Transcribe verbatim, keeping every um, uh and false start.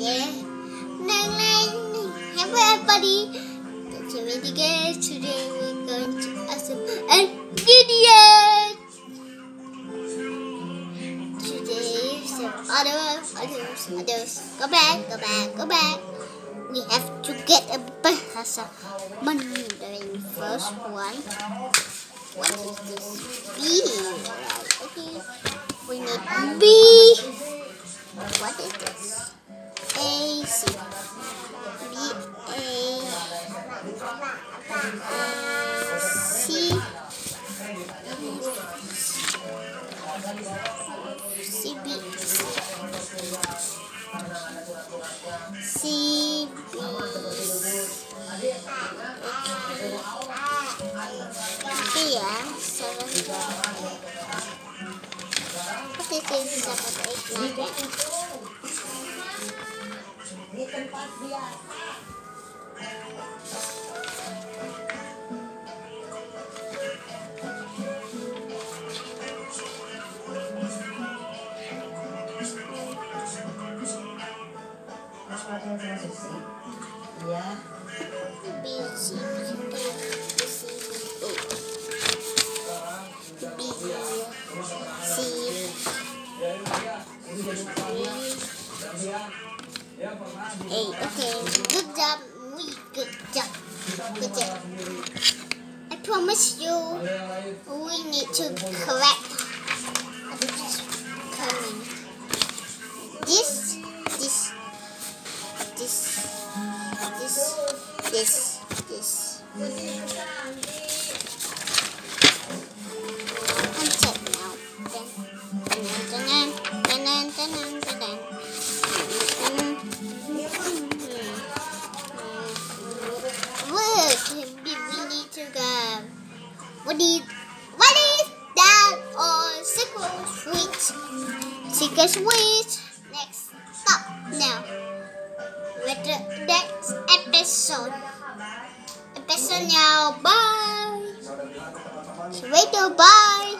Yeah. Nine, nine. Hello everybody. That's your video. Today we're going to assemble an idiot. Today, so others, others, others. Go back, go back, go back. We have to get a bahasa Mandarin first one. What is this? B. Right, okay. We need B. What is this? A, C. B, A, C. C, B, C, B. B, yeah. Seven. What is this? Seven, eight, nine, ten. Di tempat dia. Ya. B, C, B, C, B, C. Hey, okay, good job, we good job, good job. I promise you, we need to correct coming. This, this, this, this, this, this. Concept now. Then, then, then, then, then, then. What is, what is that? Or secret sweet? Secret sweet. Next, stop now. With the next episode. Episode now. Bye. Later. Bye.